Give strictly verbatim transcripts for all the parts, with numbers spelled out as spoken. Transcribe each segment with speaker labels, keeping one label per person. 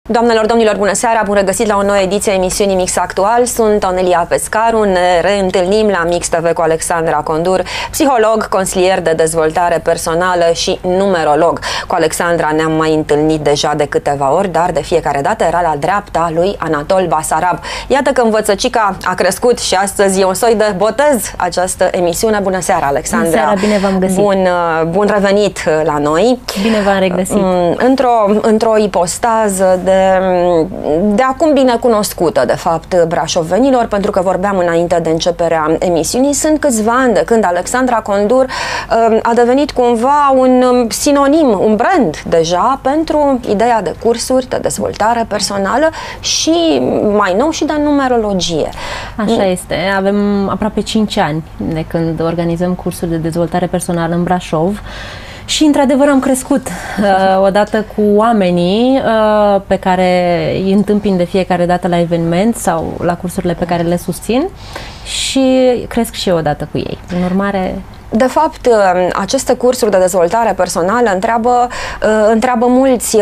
Speaker 1: Doamnelor, domnilor, bună seara! Bun regăsit la o nouă ediție a emisiunii Mix Actual. Sunt Onelia Pescaru. Ne reîntâlnim la Mix T V cu Alexandra Condur, psiholog, consilier de dezvoltare personală și numerolog. Cu Alexandra ne-am mai întâlnit deja de câteva ori, dar de fiecare dată era la dreapta lui Anatol Basarab. Iată că învățăcica a crescut și astăzi e un soi de botez această emisiune. Bună seara, Alexandra!
Speaker 2: Bună seara, bine v-am găsit!
Speaker 1: Bun, bun revenit la noi!
Speaker 2: Bine v-am regăsit!
Speaker 1: Într-o într-o ipostază de de acum bine cunoscută, de fapt, brașovenilor, pentru că vorbeam înainte de începerea emisiunii. Sunt câțiva ani de când Alexandra Condur a devenit cumva un sinonim, un brand deja pentru ideea de cursuri de dezvoltare personală și mai nou și de numerologie.
Speaker 2: Așa este. Avem aproape cinci ani de când organizăm cursuri de dezvoltare personală în Brașov. Și, într-adevăr, am crescut uh, odată cu oamenii uh, pe care îi întâmpin de fiecare dată la eveniment sau la cursurile pe care le susțin și cresc și eu odată cu ei. În urmare...
Speaker 1: De fapt, aceste cursuri de dezvoltare personală întreabă, întreabă mulți.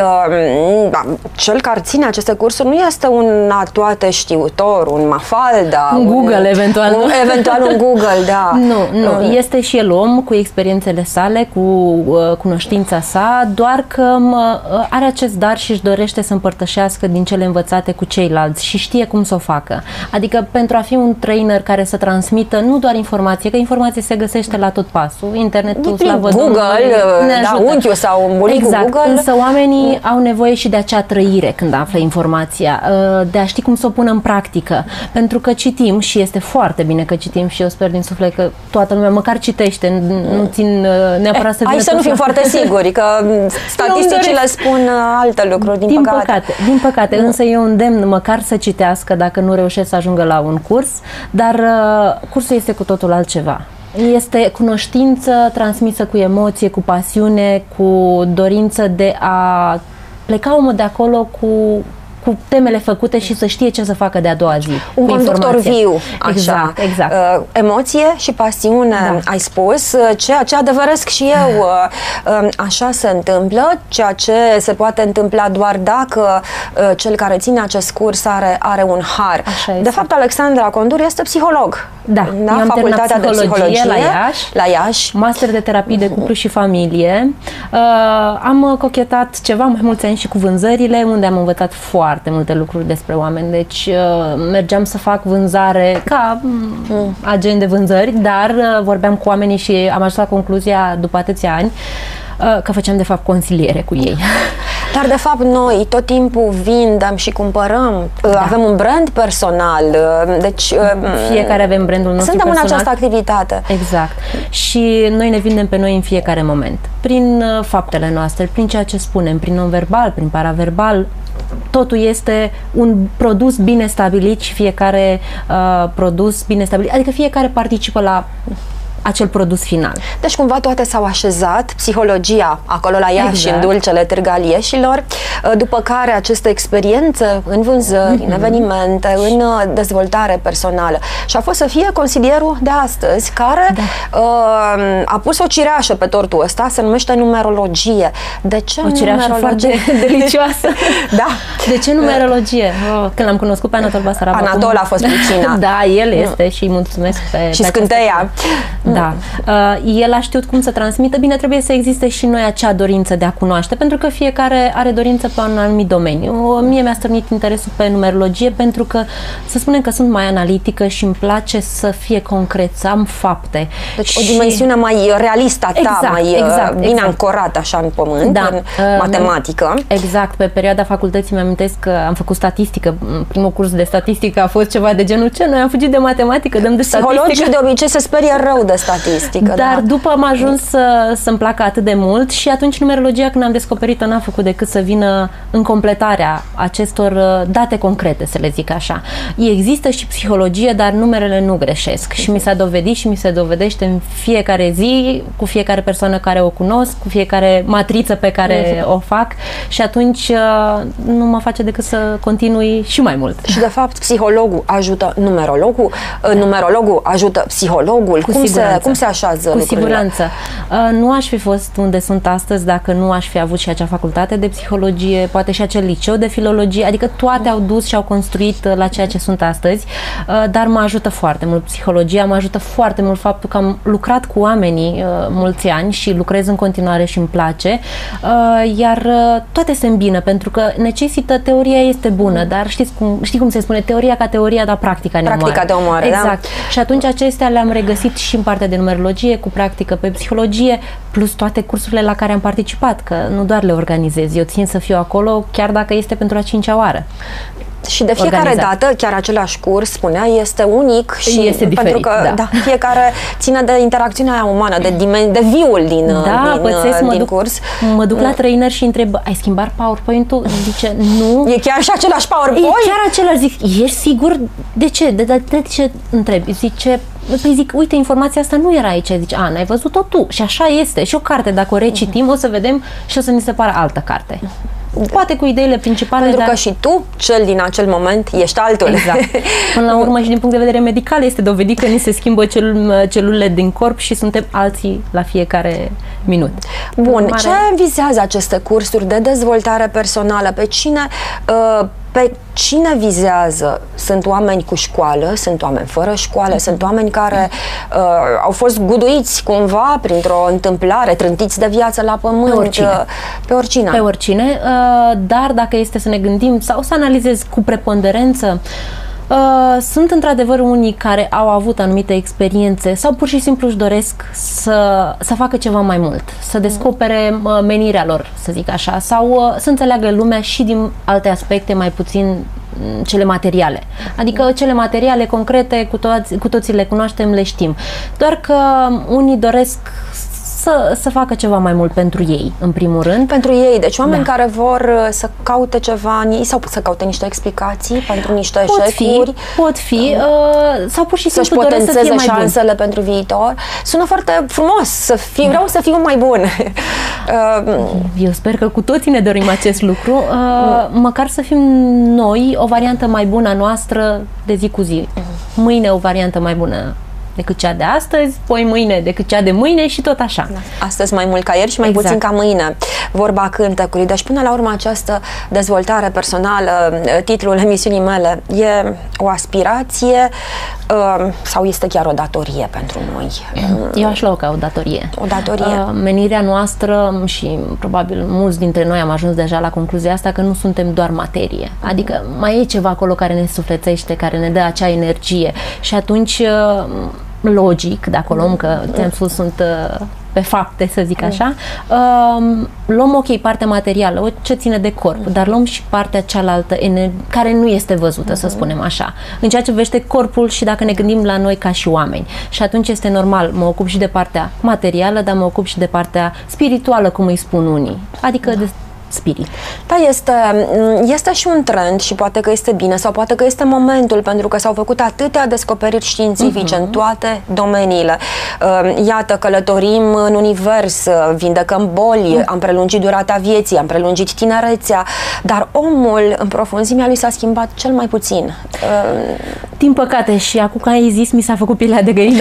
Speaker 1: Cel care ține aceste cursuri nu este un atoate știutor, un mafalda,
Speaker 2: un Google, un, eventual.
Speaker 1: Un, eventual un Google, da.
Speaker 2: Nu, nu. Este și el om cu experiențele sale, cu cunoștința sa, doar că are acest dar și își dorește să împărtășească din cele învățate cu ceilalți și știe cum să o facă. Adică pentru a fi un trainer care să transmită nu doar informație, că informație se găsește la tot pasul, internetul, slavă
Speaker 1: Google,
Speaker 2: Domnului,
Speaker 1: da, unchiul sau bunicul
Speaker 2: exact.
Speaker 1: Google.
Speaker 2: Însă oamenii au nevoie și de acea trăire când află informația, de a ști cum să o pună în practică. Pentru că citim și este foarte bine că citim și eu sper din suflet că toată lumea măcar citește, nu țin neapărat să vină.
Speaker 1: Hai să nu fim foarte siguri, că statisticile spun alte lucruri, din,
Speaker 2: din
Speaker 1: păcate.
Speaker 2: păcate. Din păcate, însă eu îndemn măcar să citească dacă nu reușesc să ajungă la un curs, dar cursul este cu totul altceva. Este cunoștință transmisă cu emoție, cu pasiune, cu dorință de a pleca omul de acolo cu, cu temele făcute și să știe ce să facă de a doua zi.
Speaker 1: Un conductor viu, așa.
Speaker 2: Exact, exact.
Speaker 1: Uh, emoție și pasiune, da. Ai spus, ceea ce adevăresc și eu. Uh, așa se întâmplă, ceea ce se poate întâmpla doar dacă uh, cel care ține acest curs are, are un har. De fapt, Alexandra Condur este psiholog.
Speaker 2: Da,
Speaker 1: da?
Speaker 2: Eu am
Speaker 1: Facultatea
Speaker 2: de psihologie,
Speaker 1: psihologie
Speaker 2: la Iași,
Speaker 1: la Iași,
Speaker 2: master de terapie de cuplu și familie. Uh, am cochetat ceva mai mulți ani și cu vânzările, unde am învățat foarte multe lucruri despre oameni. Deci uh, mergeam să fac vânzare ca mm. agent de vânzări, dar uh, vorbeam cu oamenii și am ajuns la concluzia după atâția ani uh, că făceam de fapt consiliere cu ei.
Speaker 1: Dar de fapt noi tot timpul vindem și cumpărăm, da. Avem un brand personal, deci
Speaker 2: fiecare avem brandul nostru
Speaker 1: suntem
Speaker 2: personal.
Speaker 1: În această activitate.
Speaker 2: Exact. Și noi ne vindem pe noi în fiecare moment, prin faptele noastre, prin ceea ce spunem, prin non-verbal, prin paraverbal. Totul este un produs bine stabilit și fiecare uh, produs bine stabilit, adică fiecare participă la acel produs final.
Speaker 1: Deci cumva toate s-au așezat, psihologia acolo la Iași, exact. În dulcele Târg al Ieșilor, după care aceste experiențe în vânzări, mm-hmm. în evenimente, în dezvoltare personală. Și a fost să fie consilierul de astăzi, care da. uh, a pus o cireașă pe tortul ăsta, se numește numerologie. De ce
Speaker 2: o cireașă foarte delicioasă.
Speaker 1: Da.
Speaker 2: De ce numerologie? Oh, când l-am cunoscut pe Anatol Basarab.
Speaker 1: Anatol
Speaker 2: acum...
Speaker 1: a fost puțina.
Speaker 2: Da, el este și îi mulțumesc pe
Speaker 1: și scânteia.
Speaker 2: Da. Uh, el a știut cum să transmită. Bine, trebuie să existe și noi acea dorință de a cunoaște, pentru că fiecare are dorință pe un anumit domeniu. Mie mi-a stârnit interesul pe numerologie pentru că, să spunem că sunt mai analitică și îmi place să fie concret, să am fapte.
Speaker 1: Deci
Speaker 2: și...
Speaker 1: o dimensiune mai realistă a ta,
Speaker 2: exact,
Speaker 1: mai
Speaker 2: exact,
Speaker 1: bine
Speaker 2: exact.
Speaker 1: ancorată așa în pământ,
Speaker 2: da.
Speaker 1: în uh, matematică.
Speaker 2: Exact. Pe perioada facultății mi-am amintesc că am făcut statistică. Primul curs de statistică a fost ceva de genul ce? Noi am fugit de matematică, dăm de statistică.
Speaker 1: Psihologii de obicei se sperie rău de statistică.
Speaker 2: Dar
Speaker 1: da.
Speaker 2: după am ajuns să, să-mi placă atât de mult și atunci numerologia, când am descoperit-o, n-a făcut decât să vină în completarea acestor date concrete, să le zic așa. Există și psihologie, dar numerele nu greșesc și mi s-a dovedit și mi se dovedește în fiecare zi, cu fiecare persoană care o cunosc, cu fiecare matriță pe care o fac și atunci nu mă face decât să continui și mai mult.
Speaker 1: Și de fapt psihologul ajută numerologul, numerologul ajută psihologul.
Speaker 2: Cu
Speaker 1: cum se, siguranță. Cum se așează
Speaker 2: Cu
Speaker 1: lucrurile?
Speaker 2: siguranță. Nu aș fi fost unde sunt astăzi dacă nu aș fi avut și acea facultate de psihologie, poate și acel liceu de filologie, adică toate au dus și au construit la ceea ce sunt astăzi, dar mă ajută foarte mult psihologia, mă ajută foarte mult faptul că am lucrat cu oamenii mulți ani și lucrez în continuare și îmi place, iar toate se îmbină, pentru că necesită, teoria este bună, dar știți cum, știi cum se spune, teoria ca teoria, dar practica ne
Speaker 1: Practica
Speaker 2: omoară.
Speaker 1: de omoară,
Speaker 2: exact.
Speaker 1: da?
Speaker 2: Și atunci acestea le-am regăsit și în partea de numerologie, cu practică pe psihologie, plus toate cursurile la care am participat, că nu doar le organizez, eu țin să fiu acolo, chiar dacă este pentru a cincea oară.
Speaker 1: Și de fiecare
Speaker 2: Organizat.
Speaker 1: dată, chiar același curs, spunea, este unic și
Speaker 2: este diferit,
Speaker 1: pentru că
Speaker 2: da.
Speaker 1: Da, fiecare ține de interacțiunea aia umană, de, dimen- de viul din,
Speaker 2: da,
Speaker 1: din,
Speaker 2: pățesc,
Speaker 1: din
Speaker 2: mă duc,
Speaker 1: curs.
Speaker 2: Mă duc la trainer și întreb, ai schimbat PowerPoint-ul? Zice, nu.
Speaker 1: E chiar și același PowerPoint?
Speaker 2: E chiar același, zic, ești sigur? De ce? De, de, de ce întrebi? Zice, păi zic, uite, informația asta nu era aici. Zice, a, n-ai văzut-o tu. Și așa este. Și o carte, dacă o recitim, o să vedem și o să ni se pară altă carte. Poate cu ideile principale,
Speaker 1: Pentru
Speaker 2: dar...
Speaker 1: că și tu, cel din acel moment, ești altul.
Speaker 2: Exact. Până la urmă și din punct de vedere medical este dovedit că ni se schimbă cel, celulele din corp și suntem alții la fiecare minut.
Speaker 1: Bun,
Speaker 2: Mare...
Speaker 1: ce vizează aceste cursuri de dezvoltare personală? Pe cine... Uh, Pe cine vizează? Sunt oameni cu școală, sunt oameni fără școală, mm-hmm. sunt oameni care uh, au fost guduiți cumva printr-o întâmplare, trântiți de viață la pământ.
Speaker 2: Pe oricine.
Speaker 1: Uh, pe oricine.
Speaker 2: Pe oricine, uh, dar dacă este să ne gândim sau să analizez cu preponderență, Uh, sunt într-adevăr unii care au avut anumite experiențe sau pur și simplu își doresc să, să facă ceva mai mult, să descopere uh, menirea lor, să zic așa, sau uh, să înțeleagă lumea și din alte aspecte, mai puțin cele materiale. Adică cele materiale concrete, cu, toți, cu toții le cunoaștem, le știm. Doar că unii doresc Să, să facă ceva mai mult pentru ei, în primul rând.
Speaker 1: Pentru ei, deci oameni
Speaker 2: da.
Speaker 1: care vor să caute ceva în ei sau să caute niște explicații pentru niște
Speaker 2: pot
Speaker 1: eșecuri.
Speaker 2: Fi, pot fi, uh, sau pur și simplu
Speaker 1: să-și
Speaker 2: doresc să fie mai
Speaker 1: șansele bun. Pentru viitor. Sună foarte frumos, să fiu, da. vreau să fiu mai bun.
Speaker 2: Eu sper că cu toții ne dorim acest lucru, uh, măcar să fim noi o variantă mai bună a noastră de zi cu zi. Mâine o variantă mai bună decât cea de astăzi, poi mâine decât cea de mâine și tot așa.
Speaker 1: Da. Astăzi mai mult ca ieri și mai exact. puțin ca mâine. Vorba cântecului. Deci până la urmă această dezvoltare personală, titlul emisiunii mele, e o aspirație uh, sau este chiar o datorie pentru noi?
Speaker 2: Eu aș lua ca o datorie.
Speaker 1: O datorie.
Speaker 2: Uh, menirea noastră și probabil mulți dintre noi am ajuns deja la concluzia asta că nu suntem doar materie. Adică mai e ceva acolo care ne sufletește, care ne dă acea energie și atunci uh, logic, dacă o luăm, că ți-am spus, sunt uh, pe fapte, să zic așa, uh, luăm, ok, partea materială, o ce ține de corp, dar luăm și partea cealaltă, care nu este văzută, să spunem așa, în ceea ce privește corpul și dacă ne gândim la noi ca și oameni. Și atunci este normal, mă ocup și de partea materială, dar mă ocup și de partea spirituală, cum îi spun unii, adică de spirit.
Speaker 1: Da, este, este și un trend și poate că este bine sau poate că este momentul, pentru că s-au făcut atâtea descoperiri științifice uh-huh. în toate domeniile. Iată, călătorim în univers, vindecăm boli, uh-huh. am prelungit durata vieții, am prelungit tinerețea, dar omul în profunzimea lui s-a schimbat cel mai puțin.
Speaker 2: Din păcate, și acum că ai zis, mi s-a făcut pielea de găină.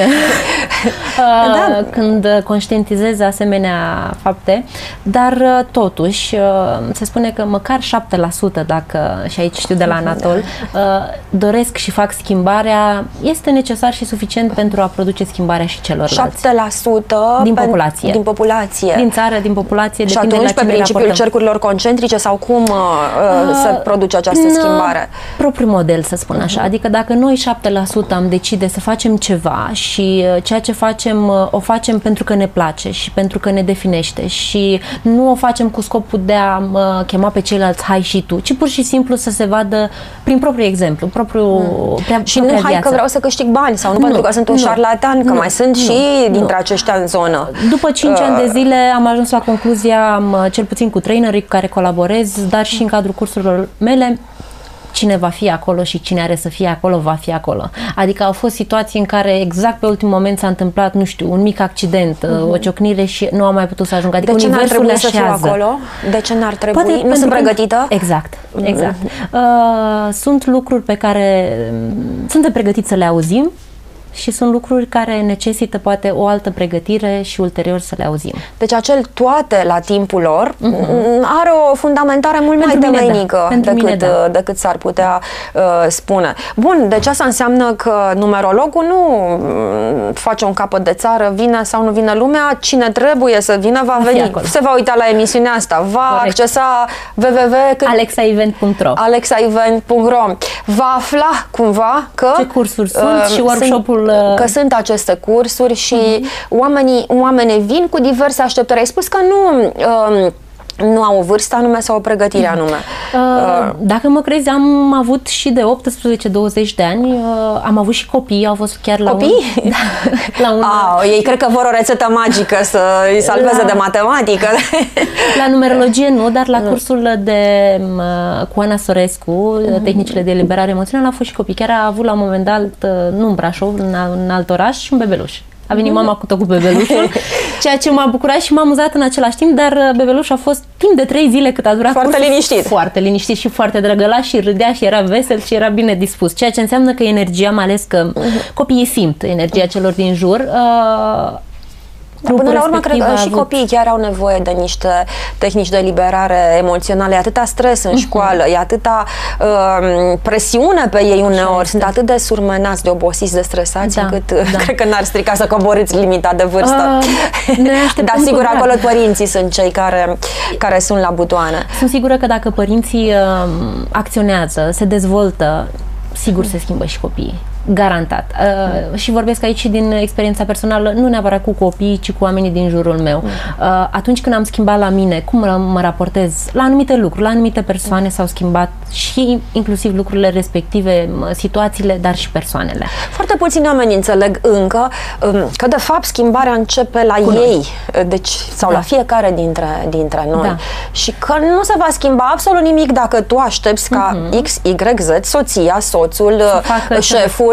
Speaker 2: da. Când conștientizez asemenea fapte, dar totuși se spune că măcar șapte la sută, dacă, și aici știu de la Anatol, doresc și fac schimbarea, este necesar și suficient pentru a produce schimbarea și celorlalți.
Speaker 1: șapte la sută
Speaker 2: din populație.
Speaker 1: Din populație.
Speaker 2: Din țară, din populație.
Speaker 1: Și atunci, pe principiul cercurilor concentrice sau cum uh, se produce această schimbare?
Speaker 2: Propriul model, să spun așa. Uh-huh. Adică dacă noi șapte la sută am decide să facem ceva și ceea ce facem, o facem pentru că ne place și pentru că ne definește și nu o facem cu scopul de a chema pe ceilalți hai și tu, ci pur și simplu să se vadă prin propriul exemplu, propriul mm. prea,
Speaker 1: și nu hai viață. Că vreau să câștig bani sau nu, nu pentru că sunt un nu, șarlatan, că nu, mai sunt nu, și nu. dintre aceștia în zonă.
Speaker 2: După cinci uh. ani de zile am ajuns la concluzia, cel puțin cu trainerii cu care colaborez, dar și în cadrul cursurilor mele, cine va fi acolo și cine are să fie acolo, va fi acolo. Adică au fost situații în care exact pe ultimul moment s-a întâmplat, nu știu, un mic accident, uh-huh. o ciocnire și nu am mai putut să ajung. Adică
Speaker 1: de ce n-ar trebui
Speaker 2: așează.
Speaker 1: să fiu acolo? De ce n-ar trebui?
Speaker 2: Poate
Speaker 1: nu sunt pregătită?
Speaker 2: Exact, exact. Uh, sunt lucruri pe care suntem pregătiți să le auzim și sunt lucruri care necesită poate o altă pregătire și ulterior să le auzim.
Speaker 1: Deci acel toate la timpul lor uh-huh. are o fundamentare mult
Speaker 2: Pentru
Speaker 1: mai
Speaker 2: mine,
Speaker 1: temenică
Speaker 2: da.
Speaker 1: decât,
Speaker 2: mine, da.
Speaker 1: decât s-ar putea uh, spune. Bun, deci asta înseamnă că numerologul nu face un capăt de țară, vine sau nu vine lumea, cine trebuie să vină va veni. Se va uita la emisiunea asta, va Corect. accesa w w w punct
Speaker 2: alexa event punct ro
Speaker 1: alexa event punct ro, va afla cumva că
Speaker 2: ce cursuri sunt uh, și workshop-ul
Speaker 1: sunt, că sunt aceste cursuri și uh-huh. oamenii, oamenii vin cu diverse așteptări. Ai spus că nu uh, nu au o vârstă anume sau o pregătire anume.
Speaker 2: Uh, dacă mă crezi, am avut și de optsprezece douăzeci de ani, uh, am avut și copii, au fost chiar la
Speaker 1: copii?
Speaker 2: un... la un
Speaker 1: ah, ei cred că vor o rețetă magică să îi salveze la, de matematică. La
Speaker 2: numerologie nu, dar la cursul de uh, cu Ana Sorescu, uh-huh. tehnicile de eliberare emoțională, au fost și copii. Chiar a avut la un moment dat, uh, nu în Brașov, în, în alt oraș, și un bebeluș. A venit mama cu tot cu bebelușul, ceea ce m-a bucurat și m-a amuzat în același timp, dar bebelușul a fost timp de trei zile cât a durat
Speaker 1: foarte
Speaker 2: cursul,
Speaker 1: liniștit.
Speaker 2: Foarte liniștit și foarte drăgălaș și râdea și era vesel și era bine dispus, ceea ce înseamnă că energia, mai ales că uh-huh. copiii simt energia celor din jur, uh,
Speaker 1: până la urmă, cred că și copiii chiar au nevoie de niște tehnici de eliberare emoțională. E atâta stres în școală, e atâta uh, presiune pe ei uneori, sunt atât de surmenați, de obosiți, de stresați, da, încât da. cred că n-ar strica să coborâți limita de vârstă. Uh, Dar sigur, acolo părinții sunt cei care, care sunt la butoane.
Speaker 2: Sunt sigură că dacă părinții uh, acționează, se dezvoltă, sigur se schimbă și copiii. Garantat. Uh, și vorbesc aici și din experiența personală, nu neapărat cu copiii, ci cu oamenii din jurul meu. Uh, atunci când am schimbat la mine, cum mă raportez la anumite lucruri, la anumite persoane s-au schimbat și inclusiv lucrurile respective, situațiile, dar și persoanele.
Speaker 1: Foarte puțini oameni înțeleg încă că de fapt schimbarea începe la cu ei, noi. Deci, sau da. la fiecare dintre, dintre noi. Da. Și că nu se va schimba absolut nimic dacă tu aștepți ca uh-huh. X, Y, Z, soția, soțul, șeful,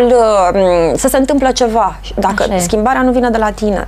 Speaker 1: să se întâmple ceva, dacă Așa schimbarea e. nu vine de la tine.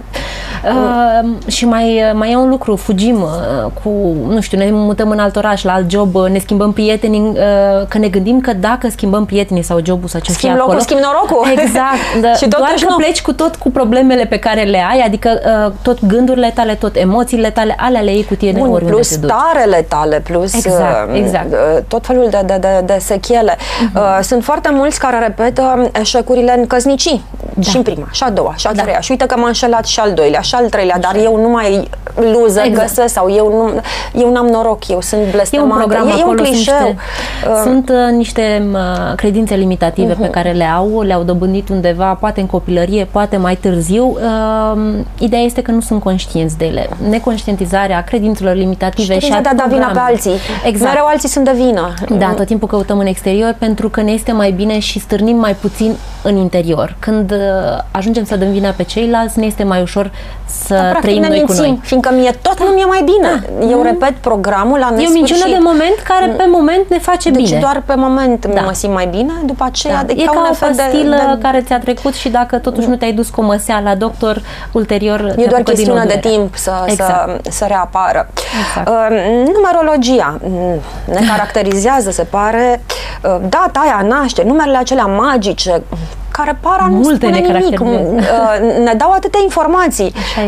Speaker 2: Uh, și mai, mai e un lucru, fugim uh, cu, nu știu, ne mutăm în alt oraș, la alt job, uh, ne schimbăm prietenii, uh, că ne gândim că dacă schimbăm prietenii sau jobul sau ce
Speaker 1: schimb
Speaker 2: fie
Speaker 1: locul,
Speaker 2: acolo,
Speaker 1: schimb norocul.
Speaker 2: Exact, da, și doar că nu. pleci cu tot cu problemele pe care le ai, adică uh, tot gândurile tale, tot emoțiile tale, alea le iei cu tine
Speaker 1: Bun,
Speaker 2: oriunde
Speaker 1: plus
Speaker 2: te duci.
Speaker 1: starele tale, plus
Speaker 2: exact,
Speaker 1: uh,
Speaker 2: exact.
Speaker 1: Uh, tot felul de, de, de, de sechele. Uh-huh. Uh, sunt foarte mulți care repetă eșecurile în căsnicii. Da. Și în prima, și a doua, și a da. treia. Și uite că m-a înșelat și al doilea, și al treilea, dar eu nu mai loser exact. găsesc sau eu nu eu n-am noroc, eu sunt blestemată.
Speaker 2: E un program,
Speaker 1: e, e un clișeu.
Speaker 2: Sunt niște, uh, sunt, uh, niște uh, credințe limitative uh-huh. pe care le au, le-au dobândit undeva, poate în copilărie, poate mai târziu. Uh, ideea este că nu sunt conștienți de ele. Neconștientizarea credințelor limitative și, și a
Speaker 1: da, da vina pe alții.
Speaker 2: Exact.
Speaker 1: Mereu alții sunt de vină.
Speaker 2: Da, tot timpul căutăm în exterior pentru că ne este mai bine și stârnim mai puțin în interior. Când uh, ajungem să dăm vina pe ceilalți, ne este mai ușor să da, trăim noi mințim, cu noi.
Speaker 1: Fiindcă mie tot da. nu mi-e mai bine. Da. Eu repet programul la nesfârșit.
Speaker 2: E o minciună de moment care pe moment ne face
Speaker 1: deci
Speaker 2: bine.
Speaker 1: Deci doar pe moment da. mă simt mai bine, după aceea...
Speaker 2: Da.
Speaker 1: De,
Speaker 2: e
Speaker 1: ca,
Speaker 2: ca o pastilă
Speaker 1: de, de...
Speaker 2: care ți-a trecut și dacă totuși nu te-ai dus cu o măsea la doctor, ulterior
Speaker 1: e doar chestiune de timp să, exact. să, să reapară. Exact. Uh, numerologia ne caracterizează, se pare, uh, data aia naște, numerele acelea magice, care par a nu
Speaker 2: Multe
Speaker 1: spune nimic. Ne dau atâtea informații.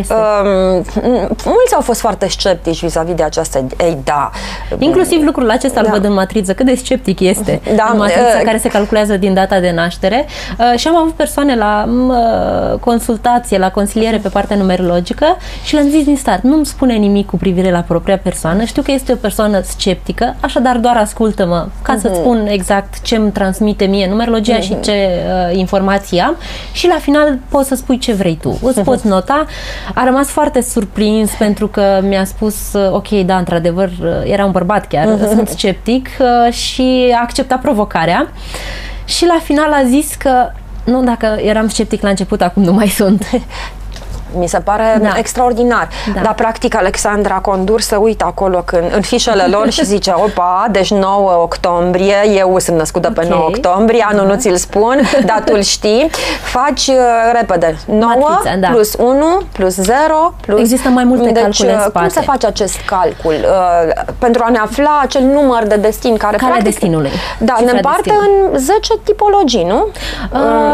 Speaker 1: Mulți au fost foarte sceptici vis-a-vis de această ei, da.
Speaker 2: Inclusiv lucrul acesta da. îl văd în matriță, cât de sceptic este da. în matrița care se calculează din data de naștere. Și am avut persoane la consultație, la consiliere pe partea numerologică și le-am zis din start, nu-mi spune nimic cu privire la propria persoană, știu că este o persoană sceptică, așadar doar ascultă-mă ca uh-huh. să-ți spun exact ce îmi transmite mie numerologia uh-huh. și ce uh, informații am și la final poți să spui ce vrei tu. Îți poți nota. A rămas foarte surprins pentru că mi-a spus ok, da, într-adevăr, era un bărbat chiar, sunt sceptic și a acceptat provocarea și la final a zis că nu, dacă eram sceptic la început, acum nu mai sunt.
Speaker 1: Mi se pare da. extraordinar. Da. Dar, practic, Alexandra Condur se uită acolo când, în fișele lor și zice, opa, deci nouă octombrie, eu sunt născută okay. pe nouă octombrie, anul da. nu ți-l spun, dar tu-l știi. Faci uh, repede. nouă Matrița, da. plus unu plus zero plus...
Speaker 2: Există mai multe deci, calcule în spate.
Speaker 1: Cum se face acest calcul? Uh, pentru a ne afla acel număr de destin care,
Speaker 2: Calea
Speaker 1: practic...
Speaker 2: destinului.
Speaker 1: Da, ne împarte în zece tipologii, nu?
Speaker 2: Uh,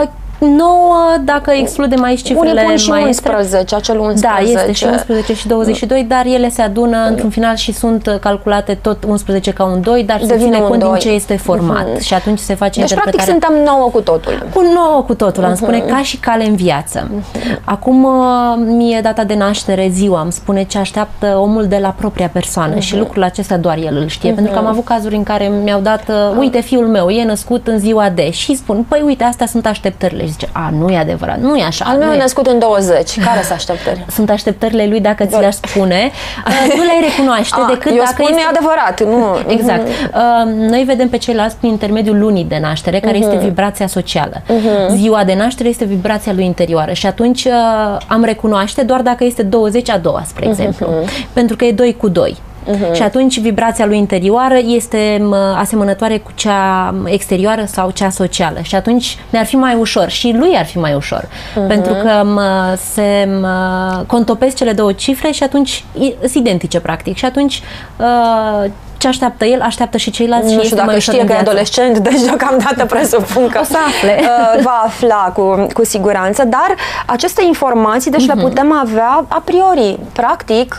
Speaker 2: nouă, dacă excludem aici cifrele
Speaker 1: unii pun și
Speaker 2: mai
Speaker 1: unsprezece, acel unsprezece.
Speaker 2: Da, este și unsprezece și douăzeci și doi, dar ele se adună într-un final și sunt calculate tot unsprezece ca un doi, dar se ține cont din ce este format. Uh-huh. Și atunci se face
Speaker 1: deci,
Speaker 2: interpretarea.
Speaker 1: Deci, practic, suntem nouă cu totul.
Speaker 2: Cu nouă cu totul, am uh-huh. spune, ca și cale în viață. Uh-huh. Acum, mie data de naștere, ziua, îmi spune ce așteaptă omul de la propria persoană uh-huh. și lucrul acesta doar el îl știe. Uh-huh. Pentru că am avut cazuri în care mi-au dat, uite, fiul meu e născut în ziua de și spun, păi uite, astea sunt așteptările. Și zice, a, nu e adevărat, nu e așa.
Speaker 1: Al meu e născut în douăzeci. Care sunt așteptări?
Speaker 2: Sunt așteptările lui, dacă ți le-aș spune, nu le recunoaște
Speaker 1: a,
Speaker 2: decât
Speaker 1: eu
Speaker 2: dacă
Speaker 1: spun,
Speaker 2: este...
Speaker 1: nu e adevărat. Nu.
Speaker 2: Exact. Uh-huh. Noi vedem pe ceilalți prin intermediul lunii de naștere, care uh-huh. este vibrația socială. Uh-huh. Ziua de naștere este vibrația lui interioară și atunci uh, am recunoaște doar dacă este douăzeci a doua, spre exemplu. Uh-huh. Pentru că e doi cu doi. Uh-huh. Și atunci vibrația lui interioară este asemănătoare cu cea exterioară sau cea socială. Și atunci ne-ar fi mai ușor și lui ar fi mai ușor. Uh-huh. Pentru că mă, se mă, contopesc cele două cifre și atunci sunt identice practic. Și atunci uh, ce așteaptă el, așteaptă și ceilalți.
Speaker 1: Nu
Speaker 2: și
Speaker 1: știu dacă știe că e adolescent, deci deocamdată presupun că
Speaker 2: o să afle.
Speaker 1: va afla cu, cu siguranță, dar aceste informații deci uh-huh. le putem avea a priori, practic,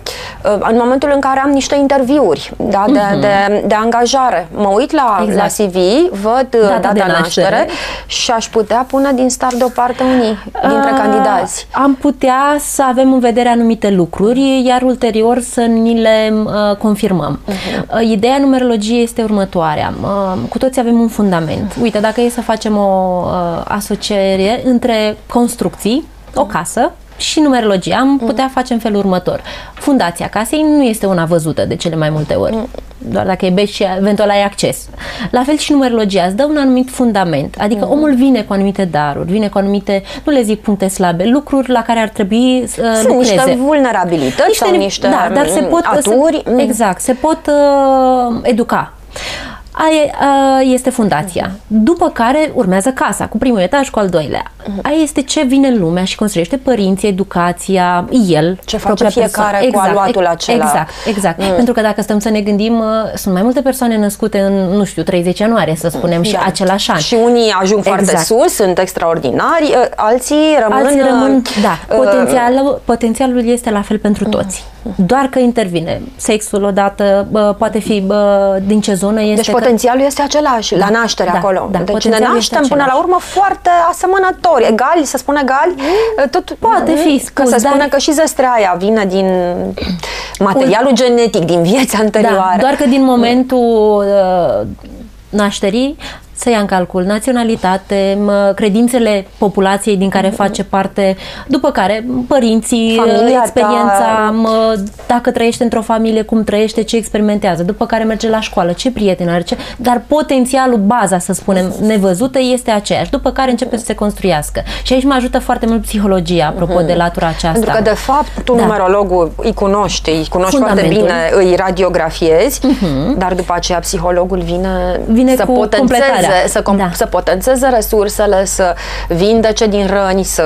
Speaker 1: în momentul în care am niște interviuri da, de, uh-huh. de, de angajare. Mă uit la, exact. la C V, văd data, data de naștere, naștere și aș putea pune din start deoparte unii dintre uh, candidați.
Speaker 2: Am putea să avem în vedere anumite lucruri, iar ulterior să ni le uh, confirmăm. Uh-huh. Ideea numerologiei este următoarea. Cu toți avem un fundament. Uite, dacă e să facem o asociere între construcții, o casă și numerologie, am putea face în felul următor. Fundația casei nu este una văzută de cele mai multe ori. Doar dacă e bești și eventual ai acces. La fel și numerologia îți dă un anumit fundament. Adică mm. omul vine cu anumite daruri, vine cu anumite, nu le zic puncte slabe, lucruri la care ar trebui să uh,
Speaker 1: Sunt
Speaker 2: lucreze.
Speaker 1: niște vulnerabilități niște, sau niște
Speaker 2: da, dar se pot,
Speaker 1: aturi.
Speaker 2: Se, exact, se pot uh, educa. Aia este fundația. După care urmează casa, cu primul etaj, cu al doilea. Aia este ce vine în lumea și construiește părinții, educația, el.
Speaker 1: Ce face fiecare exact, cu aluatul acela.
Speaker 2: Exact, exact. Mm. Pentru că dacă stăm să ne gândim, sunt mai multe persoane născute în, nu știu, treizeci ianuarie, să spunem, da. și același an.
Speaker 1: Și unii ajung exact. foarte sus, sunt extraordinari, alții rămân...
Speaker 2: Alții rămân, da. Potențialul, potențialul este la fel pentru toți. Doar că intervine. Sexul odată, poate fi din ce zonă este...
Speaker 1: Deci potențialul este același, da, la naștere da, acolo.
Speaker 2: Da,
Speaker 1: deci ne naștem până la urmă foarte asemănători, egali, să spune egali, mm. tot
Speaker 2: poate fi spus,
Speaker 1: că se spune dar... că și zăstreaia vine din materialul Un... genetic, din vieți anterioare.
Speaker 2: Da, doar că din momentul uh, nașterii să ia în calcul naționalitate, credințele populației din care face parte, după care părinții, familia experiența, mă, dacă trăiește într-o familie, cum trăiește, ce experimentează, după care merge la școală, ce prieteni are, ce... dar potențialul, baza, să spunem, nevăzută este aceeași, după care începe să se construiască. Și aici mă ajută foarte mult psihologia, apropo uh-huh. de latura aceasta.
Speaker 1: Pentru că, de fapt, tu, da. numerologul, îi cunoști, îi cunoști foarte bine, îi radiografiezi, uh-huh. dar după aceea psihologul vine,
Speaker 2: vine
Speaker 1: să
Speaker 2: cu
Speaker 1: potențeze Să, da. să potențeze resursele, să vindece din răni, să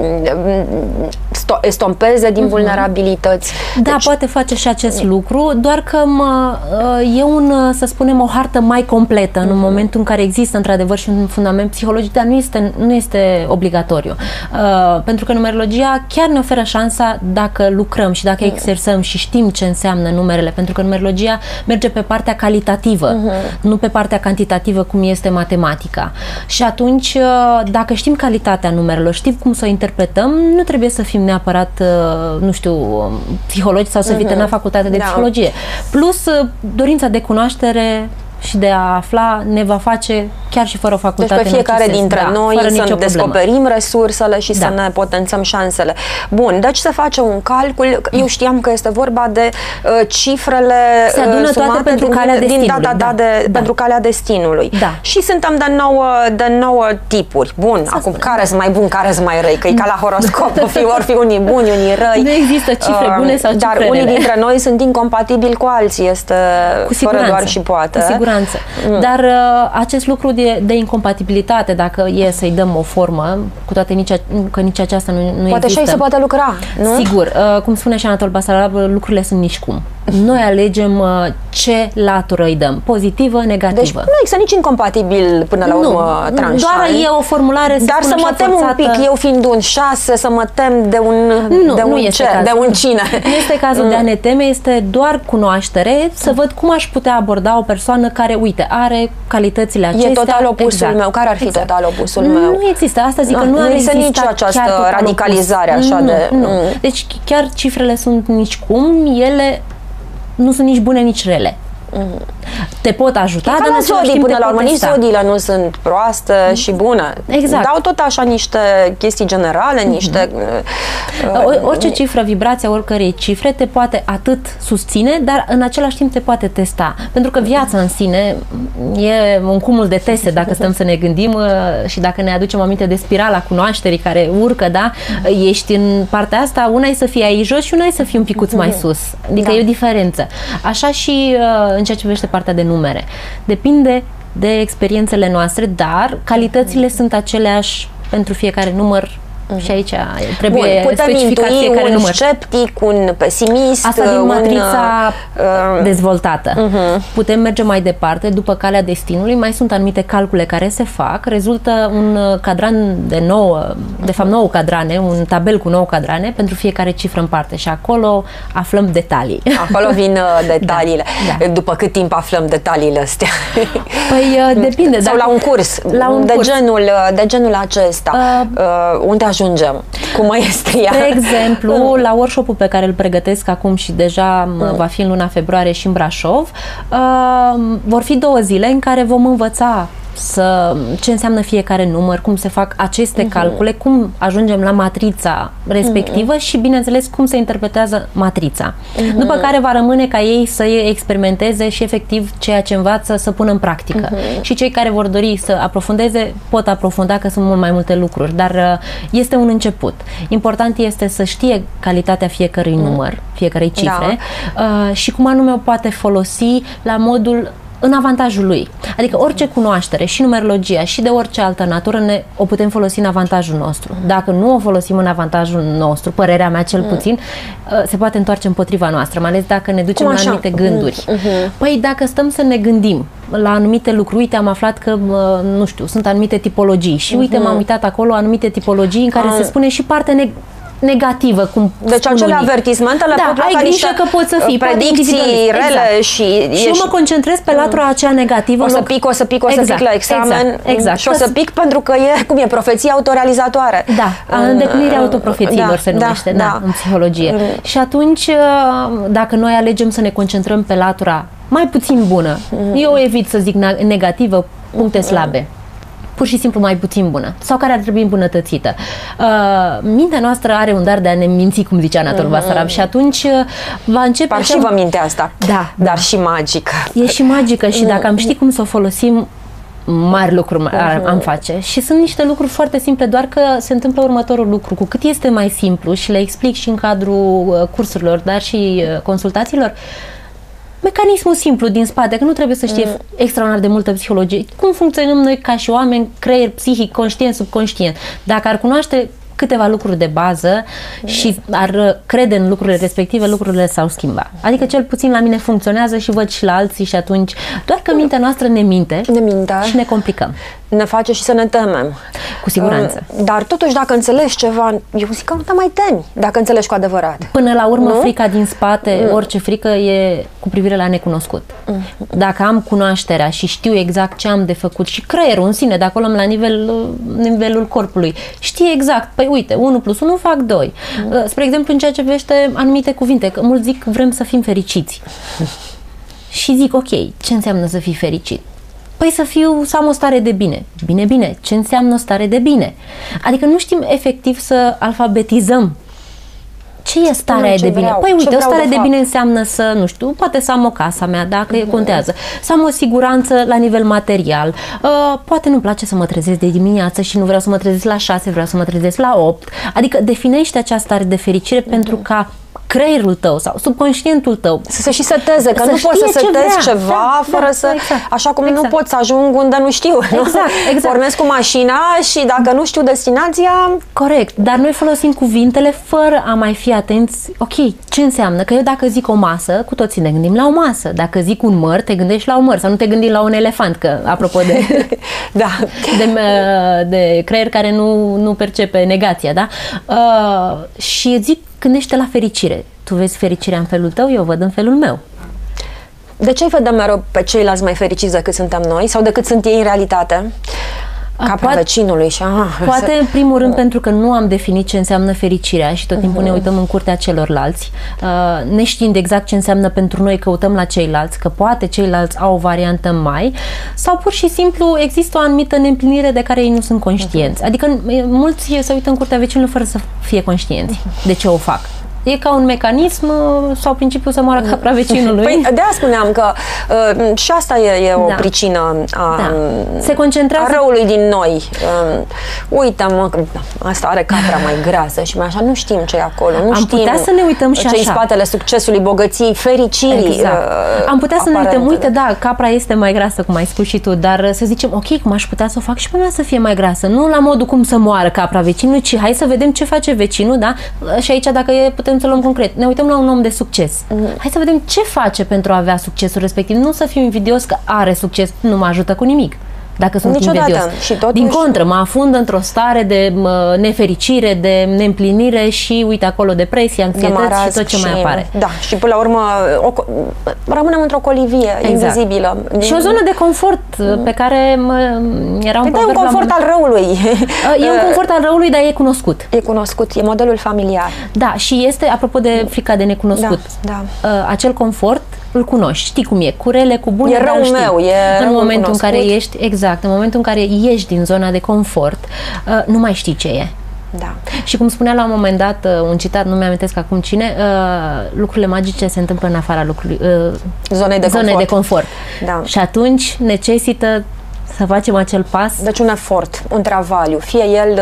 Speaker 1: estompeze din uh-huh. vulnerabilități.
Speaker 2: Da, deci... poate face și acest lucru, doar că mă, e un, să spunem, o hartă mai completă uh-huh. în momentul în care există într-adevăr și un fundament psihologic, dar nu este, nu este obligatoriu. Uh, pentru că numerologia chiar ne oferă șansa, dacă lucrăm și dacă uh-huh. exersăm și știm ce înseamnă numerele, pentru că numerologia merge pe partea calitativă, uh-huh. nu pe partea cantitativă cum este matematica. Și atunci, dacă știm calitatea numerelor, știm cum să o interpretăm, nu trebuie să fim neapărat, nu știu, psihologi sau să fi terminat facultatea de da. psihologie. Plus, dorința de cunoaștere și de a afla ne va face chiar și fără o facultate.
Speaker 1: Deci pe fiecare dintre
Speaker 2: da,
Speaker 1: noi să descoperim resursele și da. să ne potențăm șansele. Bun, deci se face un calcul. Eu știam că este vorba de uh, cifrele
Speaker 2: se adună uh, toate pentru din, calea destinului. Din, da, da,
Speaker 1: da, de, da. Pentru calea destinului.
Speaker 2: Da.
Speaker 1: Și suntem de nouă, de nouă tipuri. Bun, să acum spune. Care sunt mai buni, care sunt mai răi? Că e ca la horoscop, o fi, or fi unii buni, unii răi.
Speaker 2: Nu există cifre uh, bune sau cifre
Speaker 1: Dar
Speaker 2: rele.
Speaker 1: Unii dintre noi sunt incompatibili cu alții. Este
Speaker 2: cu
Speaker 1: fără doar și poate.
Speaker 2: Cu siguranță. Mm. Dar uh, acest lucru de, de incompatibilitate, dacă e să-i dăm o formă, cu toate nici, că nici aceasta nu, nu
Speaker 1: poate
Speaker 2: există.
Speaker 1: Poate și se poate lucra, nu?
Speaker 2: Sigur. Uh, cum spune și Anatol Basarab, lucrurile sunt nici cum. Noi alegem ce latură îi dăm, pozitivă, negativă.
Speaker 1: Deci nu există nici incompatibil până la urmă
Speaker 2: nu,
Speaker 1: tranșant.
Speaker 2: Doar e o formulare, să
Speaker 1: dar să mă tem
Speaker 2: forțată.
Speaker 1: un pic, eu fiind un șase, să mă tem de un,
Speaker 2: nu,
Speaker 1: de
Speaker 2: nu
Speaker 1: un
Speaker 2: este
Speaker 1: ce,
Speaker 2: cazul.
Speaker 1: de un cine.
Speaker 2: Nu este cazul de a ne teme, este doar cunoaștere, să văd cum aș putea aborda o persoană care, uite, are calitățile acestea.
Speaker 1: E total opusul
Speaker 2: exact.
Speaker 1: meu. Care ar fi
Speaker 2: exact.
Speaker 1: total opusul meu?
Speaker 2: Nu există. Asta zic că
Speaker 1: nu,
Speaker 2: nu,
Speaker 1: nu
Speaker 2: ar
Speaker 1: există nici
Speaker 2: exista
Speaker 1: această radicalizare așa
Speaker 2: nu,
Speaker 1: de...
Speaker 2: Nu. Deci chiar cifrele sunt nici cum, ele nu sunt nici bune, nici rele. Mm. Te pot ajuta, dar în același timp
Speaker 1: până
Speaker 2: te
Speaker 1: la urmă, nici
Speaker 2: testa.
Speaker 1: zodiile nu sunt proaste mm. și bune.
Speaker 2: Exact.
Speaker 1: Dau tot așa niște chestii generale, niște...
Speaker 2: Mm-hmm. Uh, Orice cifră, vibrația oricărei cifre te poate atât susține, dar în același timp te poate testa. Pentru că viața în sine e un cumul de teste, dacă stăm să ne gândim uh, și dacă ne aducem aminte de spirala cunoașterii care urcă, da? Ești în partea asta, una e să fii aici jos și una e să fii un picuț mai sus. Adică da. E o diferență. Așa și uh, în ceea ce privește partea de numere. Depinde de experiențele noastre, dar calitățile sunt aceleași pentru fiecare număr. Și aici trebuie
Speaker 1: Bun,
Speaker 2: specificat fiecare
Speaker 1: un
Speaker 2: număr.
Speaker 1: sceptic, un pesimist,
Speaker 2: Asta din
Speaker 1: un,
Speaker 2: matrița
Speaker 1: uh,
Speaker 2: dezvoltată.
Speaker 1: Uh-huh.
Speaker 2: Putem merge mai departe, după calea destinului, mai sunt anumite calcule care se fac, rezultă un cadran de nouă, de fapt nouă cadrane, un tabel cu nouă cadrane pentru fiecare cifră în parte și acolo aflăm detalii.
Speaker 1: Acolo vin detaliile.
Speaker 2: Da, da.
Speaker 1: După cât timp aflăm detaliile astea?
Speaker 2: Păi depinde.
Speaker 1: Sau la un curs,
Speaker 2: la un
Speaker 1: de,
Speaker 2: curs.
Speaker 1: Genul, de genul acesta. Uh, uh, unde ajungem cu maestria?
Speaker 2: De exemplu, la workshop-ul pe care îl pregătesc acum și deja mm. va fi în luna februarie și în Brașov, uh, vor fi două zile în care vom învăța să, ce înseamnă fiecare număr, cum se fac aceste uh-huh. calcule, cum ajungem la matrița respectivă uh-huh. și, bineînțeles, cum se interpretează matrița. Uh-huh. După care va rămâne ca ei să experimenteze și, efectiv, ceea ce învață să pună în practică. Uh-huh. Și cei care vor dori să aprofundeze pot aprofunda, că sunt mult mai multe lucruri, dar este un început. Important este să știe calitatea fiecărui uh-huh. număr, fiecărei cifre da. uh, și cum anume o poate folosi la modul în avantajul lui. Adică orice cunoaștere, și numerologia, și de orice altă natură, ne, o putem folosi în avantajul nostru. Dacă nu o folosim în avantajul nostru, părerea mea cel puțin, se poate întoarce împotriva noastră, mai ales dacă ne ducem la anumite gânduri. Uh-huh. Păi dacă stăm să ne gândim la anumite lucruri, uite, am aflat că, nu știu, sunt anumite tipologii și uite, uh-huh. m-am uitat acolo, anumite tipologii în care uh-huh. se spune și partea ne negativă, cum
Speaker 1: deci acele avertismente le
Speaker 2: da,
Speaker 1: pot lua
Speaker 2: ai
Speaker 1: ca
Speaker 2: grijă că poți să fii
Speaker 1: predicții rele
Speaker 2: exact.
Speaker 1: și
Speaker 2: și eu mă concentrez pe latura aceea negativă.
Speaker 1: O să pic, o să pic, o să
Speaker 2: exact,
Speaker 1: pic la examen
Speaker 2: exact, exact.
Speaker 1: și o să pic pentru că e, cum e, profeție autorealizatoare.
Speaker 2: Da, îndeplinirea autoprofețiilor da, se numește, da, da, da, în psihologie. Mm. Și atunci, dacă noi alegem să ne concentrăm pe latura mai puțin bună, mm. eu evit să zic negativă, puncte mm. slabe, pur și simplu mai puțin bună sau care ar trebui îmbunătățită. Uh, mintea noastră are un dar de a ne minți, cum zicea Anatol mm-hmm. Basarab, și atunci uh, va începe...
Speaker 1: Parșivă să... mintea asta,
Speaker 2: da,
Speaker 1: dar
Speaker 2: da.
Speaker 1: și magică.
Speaker 2: E și magică și dacă am ști cum să o folosim, mari lucruri uh-huh. am face. Și sunt niște lucruri foarte simple, doar că se întâmplă următorul lucru. Cu cât este mai simplu, și le explic și în cadrul cursurilor, dar și consultațiilor, mecanismul simplu din spate, că nu trebuie să știe mm. extraordinar de multă psihologie. Cum funcționăm noi ca și oameni, creier, psihic, conștient, subconștient. Dacă ar cunoaște câteva lucruri de bază mm. și ar crede în lucrurile respective, lucrurile s-au schimbat. Adică cel puțin la mine funcționează și văd și la alții și atunci, doar că mintea noastră ne minte
Speaker 1: ne minte. Și
Speaker 2: ne complicăm.
Speaker 1: Ne face și să ne temem.
Speaker 2: Cu siguranță.
Speaker 1: Uh, dar totuși, dacă înțelegi ceva, eu zic că nu te mai temi, dacă înțelegi cu adevărat.
Speaker 2: Până la urmă,
Speaker 1: nu?
Speaker 2: frica din spate, mm. orice frică e cu privire la necunoscut. Mm. Dacă am cunoașterea și știu exact ce am de făcut și creierul în sine, de acolo la nivel, nivelul corpului, știe exact, păi uite, unu plus unu fac doi. Mm. Spre exemplu, în ceea ce privește anumite cuvinte, că mulți zic vrem să fim fericiți. Și zic, ok, ce înseamnă să fii fericit? Păi să fiu, să am o stare de bine. Bine, bine. Ce înseamnă o stare de bine? Adică nu știm efectiv să alfabetizăm ce e starea de bine.
Speaker 1: Vreau,
Speaker 2: păi uite, o stare de,
Speaker 1: de
Speaker 2: bine înseamnă să, nu știu, poate să am o casă mea, dacă uh-huh. contează. Să am o siguranță la nivel material. Uh, poate nu-mi place să mă trezesc de dimineață și nu vreau să mă trezesc la șase, vreau să mă trezesc la opt. Adică definește această stare de fericire uh-huh. pentru ca creierul tău sau subconștientul tău
Speaker 1: să se și seteze, că
Speaker 2: să
Speaker 1: nu poți să setezi
Speaker 2: ce
Speaker 1: ceva
Speaker 2: da,
Speaker 1: fără
Speaker 2: da,
Speaker 1: să...
Speaker 2: Exact,
Speaker 1: așa cum
Speaker 2: exact.
Speaker 1: nu pot să ajung unde nu știu.
Speaker 2: Exact,
Speaker 1: nu?
Speaker 2: exact.
Speaker 1: Pornesc cu mașina și dacă nu știu destinația...
Speaker 2: Corect, dar noi folosim cuvintele fără a mai fi atenți. Ok, ce înseamnă? Că eu dacă zic o masă, cu toții ne gândim la o masă. Dacă zic un măr, te gândești la un măr. Sau nu te gândim la un elefant, că apropo de,
Speaker 1: da.
Speaker 2: de, de creier care nu, nu percepe negația, da? Uh, și zic, gândește la fericire. Tu vezi fericirea în felul tău, eu văd în felul meu.
Speaker 1: De ce îi vedem mereu pe ceilalți mai fericiți decât suntem noi sau decât sunt ei în realitate? Capra
Speaker 2: poate,
Speaker 1: vecinului și aha,
Speaker 2: poate în primul rând pentru că nu am definit ce înseamnă fericirea și tot timpul uh-huh. ne uităm în curtea celorlalți, uh, neștiind exact ce înseamnă pentru noi, căutăm la ceilalți, că poate ceilalți au o variantă mai, sau pur și simplu există o anumită neîmplinire de care ei nu sunt conștienți. Uh-huh. Adică mulți se uită în curtea vecinului fără să fie conștienți uh-huh. de ce o fac. E ca un mecanism sau principiul să moară capra vecinului.
Speaker 1: Păi de-aia spuneam că uh, și asta e, e o da. pricină a,
Speaker 2: da. Se concentrează...
Speaker 1: a răului din noi. Uh, uite mă, asta are capra mai grasă și mai așa, nu știm ce e acolo. Nu
Speaker 2: Am
Speaker 1: știm
Speaker 2: putea să ne uităm și
Speaker 1: ce
Speaker 2: așa.
Speaker 1: în spatele succesului, bogăției, fericirii.
Speaker 2: Exact.
Speaker 1: Uh,
Speaker 2: Am putea să
Speaker 1: aparente.
Speaker 2: ne uităm, uite, da, capra este mai grasă, cum ai spus și tu, dar să zicem, ok, cum aș putea să o fac și pe mea să fie mai grasă. Nu la modul cum să moară capra vecinului, ci hai să vedem ce face vecinul, da? Și aici, dacă e, putem să luăm concret. Ne uităm la un om de succes. Hai să vedem ce face pentru a avea succesul respectiv. Nu să fiu invidios că are succes, nu mă ajută cu nimic. Dacă sunt
Speaker 1: Niciodată.
Speaker 2: invidios.
Speaker 1: Și totuși...
Speaker 2: Din contră, mă afund într-o stare de mă, nefericire, de neîmplinire și, uite, acolo, depresie, anxietăți și tot ce și, mai apare.
Speaker 1: Da, și până la urmă o, rămânem într-o colivie exact. invizibilă.
Speaker 2: Și o zonă de confort pe care mă, era un
Speaker 1: păi da, un confort al răului.
Speaker 2: E un confort al răului, dar e cunoscut.
Speaker 1: E cunoscut, e modelul familiar.
Speaker 2: Da, și este, apropo de frica de necunoscut,
Speaker 1: da, da.
Speaker 2: acel confort îl cunoști, știi cum e, cu rele, cu bune,
Speaker 1: e
Speaker 2: dar
Speaker 1: răul
Speaker 2: știi.
Speaker 1: meu, e
Speaker 2: în momentul
Speaker 1: cunoscut.
Speaker 2: în care ești, exact, în momentul în care ieși din zona de confort, uh, nu mai știi ce e.
Speaker 1: Da.
Speaker 2: Și cum spunea la un moment dat uh, un citat, nu mi-amintesc acum cine, uh, lucrurile magice se întâmplă în afara lucrului, uh,
Speaker 1: zonei de
Speaker 2: zonei
Speaker 1: confort.
Speaker 2: de confort.
Speaker 1: Da.
Speaker 2: Și atunci necesită să facem acel pas.
Speaker 1: Deci un efort, un travaliu, fie el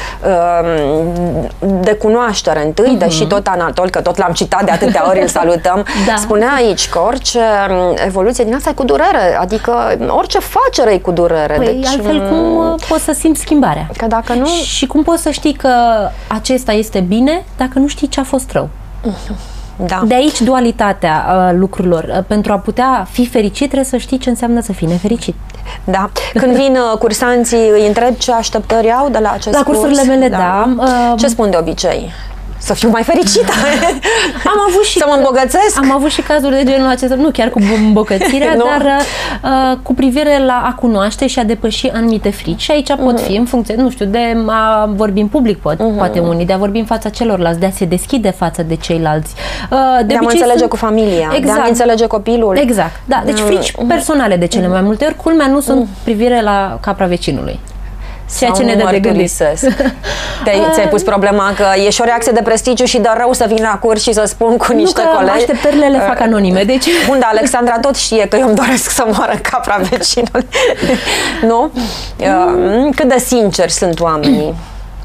Speaker 1: uh, de cunoaștere întâi, uh-huh. deși tot Anatol, că tot l-am citat de atâtea ori, îl salutăm, da. spunea aici că orice evoluție din asta e cu durere, adică orice facere e cu durere.
Speaker 2: Păi,
Speaker 1: deci,
Speaker 2: altfel cum poți să simți schimbarea?
Speaker 1: Că dacă nu...
Speaker 2: Și cum poți să știi că acesta este bine dacă nu știi ce a fost rău? Uh-huh.
Speaker 1: Da.
Speaker 2: De aici dualitatea uh, lucrurilor. Uh, pentru a putea fi fericit, trebuie să știi ce înseamnă să fii nefericit.
Speaker 1: Da. Când vin uh, cursanții, îi întreb ce așteptări au de la acest
Speaker 2: La cursurile
Speaker 1: curs?
Speaker 2: mele, da. da.
Speaker 1: Uh, ce spun de obicei? Să fiu mai fericită.
Speaker 2: Am avut și
Speaker 1: să mă îmbogățesc.
Speaker 2: Am avut și cazuri de genul acesta, nu chiar cu îmbogățirea, dar uh, cu privire la a cunoaște și a depăși anumite frici. Și aici pot uh-huh. fi în funcție, nu știu, de a vorbi în public, pot, uh-huh. poate unii, de a vorbi în fața celorlalți, de a se deschide față de ceilalți. Uh, de
Speaker 1: de a mă înțelege sunt... cu familia, exact. de a înțelege copilul.
Speaker 2: Exact, da. Deci frici uh-huh. personale de cele uh-huh. mai multe ori, culmea nu sunt uh-huh. privire la capra vecinului. Ceea ce ne dă de gândit.
Speaker 1: Ți-ai pus problema că e și o reacție de prestigiu și de rău să vin la curs și să spun cu niște
Speaker 2: nu că
Speaker 1: colegi.
Speaker 2: Așteptările le fac anonime. Deci...
Speaker 1: Bun, dar Alexandra tot știe că eu îmi doresc să moară capra vecinului. Nu? Mm. Cât de sinceri sunt oamenii?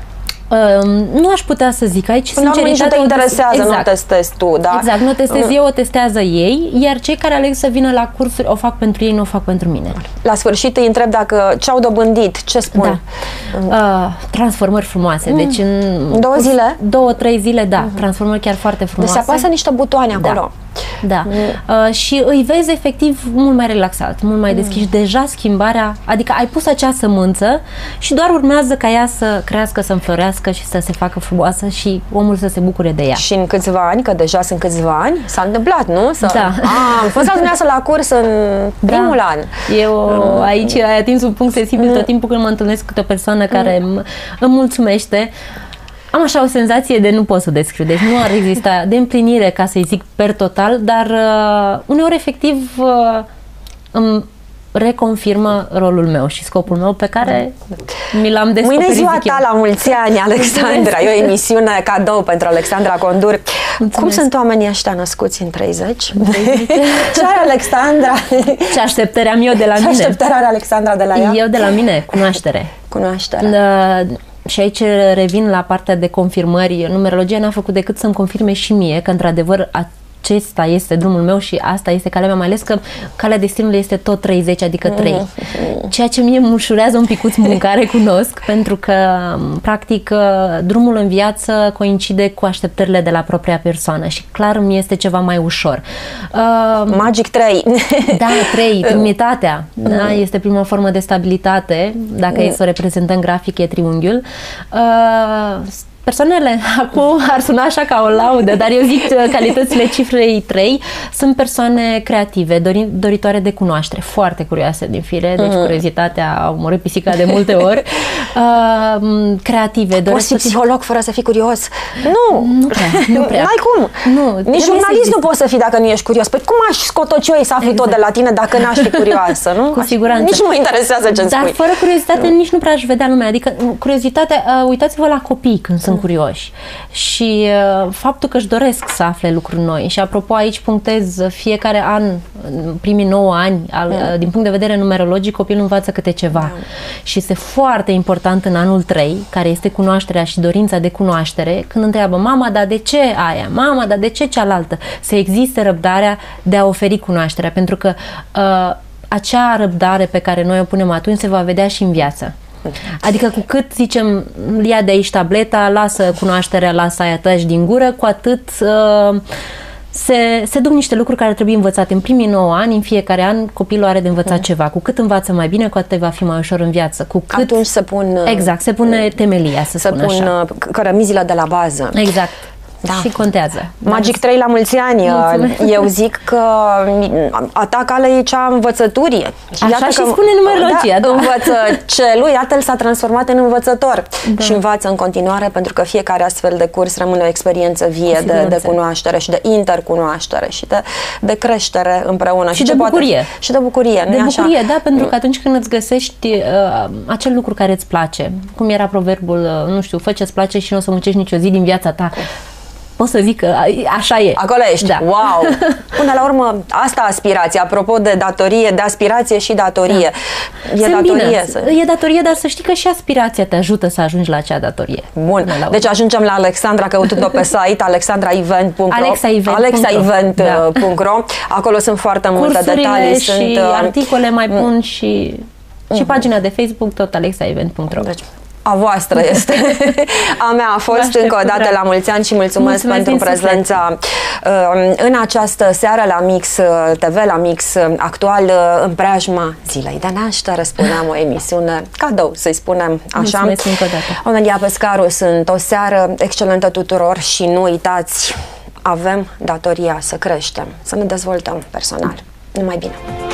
Speaker 2: Uh, nu aș putea să zic aici.
Speaker 1: Până la urmă nici nu te interesează,
Speaker 2: exact.
Speaker 1: nu testezi tu, da?
Speaker 2: Exact, nu testez mm. eu, o testează ei, iar cei care aleg să vină la cursuri o fac pentru ei, nu o fac pentru mine.
Speaker 1: La sfârșit îi întreb dacă ce-au dobândit, ce spun?
Speaker 2: Da. Uh, transformări frumoase, mm. deci în
Speaker 1: două
Speaker 2: curs,
Speaker 1: zile?
Speaker 2: Două, trei zile, da, mm-hmm. transformări chiar foarte frumoase.
Speaker 1: Deci se apasă niște butoane acolo.
Speaker 2: Da. Da. Mm. Uh, și îi vezi efectiv mult mai relaxat, mult mai deschiși. Mm. Deja schimbarea, adică ai pus acea sămânță și doar urmează ca ea să crească, să înflorească și să se facă frumoasă și omul să se bucure de ea.
Speaker 1: Și în câțiva ani, că deja sunt câțiva ani, s-a întâmplat, nu? Să...
Speaker 2: Da.
Speaker 1: A, am fost la dumneavoastră la curs în primul
Speaker 2: da.
Speaker 1: an.
Speaker 2: Eu aici ai atins un punct sensibil. Tot timpul când mă întâlnesc cu o persoană care mm. îmi mulțumește, am așa o senzație de nu pot să descriu, deci nu ar exista de împlinire, ca să-i zic per total, dar uh, uneori efectiv uh, îmi reconfirmă rolul meu și scopul meu pe care mi l-am descoperit.
Speaker 1: Mâine ziua ta la mulți ani, Alexandra. E o emisiune cadou pentru Alexandra Condur. Mulțumesc. Cum sunt oamenii ăștia născuți în treizeci? Ce are Alexandra?
Speaker 2: Ce așteptări am eu de la
Speaker 1: Ce
Speaker 2: mine?
Speaker 1: Ce așteptări are Alexandra de la ea?
Speaker 2: Eu de la mine, cunoaștere.
Speaker 1: Cunoaștere.
Speaker 2: Uh, și aici revin la partea de confirmări, numerologia n-a făcut decât să-mi confirme și mie că într-adevăr acesta este drumul meu și asta este calea mea, mai ales că calea destinului este tot treizeci, adică trei. Ceea ce mie mă ușurează un picuț munca, recunosc, pentru că, practic, drumul în viață coincide cu așteptările de la propria persoană și clar mi este ceva mai ușor.
Speaker 1: Uh, Magic trei.
Speaker 2: Da, trei, trinitatea. Da, este prima formă de stabilitate, dacă e să o reprezentăm grafic, e triunghiul. Uh, Persoanele, acum ar suna așa ca o laudă, dar eu zic calitățile cifrei trei, sunt persoane creative, dori, doritoare de cunoaștere, foarte curioase din fire, deci mm. curiozitatea a omorât pisica de multe ori, uh, creative.
Speaker 1: Poți fi psiholog fără să fii curios? Nu!
Speaker 2: Nu prea, nu prea.
Speaker 1: N-ai cum! Nu, nici jurnalist nu poți să fii dacă nu ești curios. Păi cum aș scotoci eu să afli exact. tot de la tine dacă n-aș fi curioasă, nu?
Speaker 2: Cu siguranță.
Speaker 1: Nici nu mă interesează ce-mi spui.
Speaker 2: Dar fără curiozitate nici nu prea aș vedea lumea. Adică curiozitatea, uh, uitați-vă la copii când sunt curioși și uh, faptul că își doresc să afle lucruri noi. Și apropo, aici punctez fiecare an, în primii nouă ani, al, mm. din punct de vedere numerologic, copilul învață câte ceva. Mm. Și este foarte important în anul trei, care este cunoașterea și dorința de cunoaștere, când întreabă mama, dar de ce aia? Mama, dar de ce cealaltă? Să existe răbdarea de a oferi cunoașterea, pentru că uh, acea răbdare pe care noi o punem atunci se va vedea și în viață. Adică cu cât, zicem, ia de aici tableta, lasă cunoașterea, lasă aia tăși din gură, cu atât uh, se, se duc niște lucruri care trebuie învățate în primii nouă ani, în fiecare an copilul are de învățat mm. ceva. Cu cât învață mai bine, cu atât va fi mai ușor în viață. Cu cât,
Speaker 1: atunci se pun...
Speaker 2: Exact, se pune temelia, să, să spun
Speaker 1: pun
Speaker 2: așa.
Speaker 1: cărămizile de la bază.
Speaker 2: Exact. Da. Și contează.
Speaker 1: Magic trei la mulți ani. Mulțumesc. Eu zic că a ta cale e cea învățăturii.
Speaker 2: Așa iată și că, spune numerologia.
Speaker 1: Da, da. Învăță celui, iată, el s-a transformat în învățător. Da. Și învață în continuare, pentru că fiecare astfel de curs rămâne o experiență vie de, de cunoaștere și de intercunoaștere și de, de creștere împreună.
Speaker 2: Și, și de bucurie.
Speaker 1: Poate, și de bucurie.
Speaker 2: De bucurie, așa? Da, pentru că atunci când îți găsești uh, acel lucru care îți place, cum era proverbul, uh, nu știu, fă ce-ți place și nu o să muncești nicio zi din viața ta. Pot să zic că așa e.
Speaker 1: Acolo ești. Da. Wow! Până la urmă, asta aspirație. Apropo de datorie, de aspirație și datorie. Da. E datorie. Să...
Speaker 2: E datorie, dar să știi că și aspirația te ajută să ajungi la acea datorie.
Speaker 1: Bun. Deci ajungem la Alexandra, căutând-o pe site, alexandra event punct ro.
Speaker 2: alexa event
Speaker 1: punct ro. Acolo sunt foarte multe
Speaker 2: cursurile
Speaker 1: detalii.
Speaker 2: Și
Speaker 1: sunt
Speaker 2: articole mai pun și, și pagina de Facebook, tot alexa event punct ro. Deci,
Speaker 1: a voastră este. A mea a fost încă o dată la mulți ani și mulțumesc, mulțumesc pentru prezența uh, în această seară la Mix T V, la Mix Actual, uh, în preajma zilei de naștere, spuneam, o emisiune cadou, să-i spunem așa.
Speaker 2: Mulțumesc încă o dată.
Speaker 1: Onelia Pescaru, sunt o seară excelentă tuturor și nu uitați, avem datoria să creștem, să ne dezvoltăm personal. Numai bine!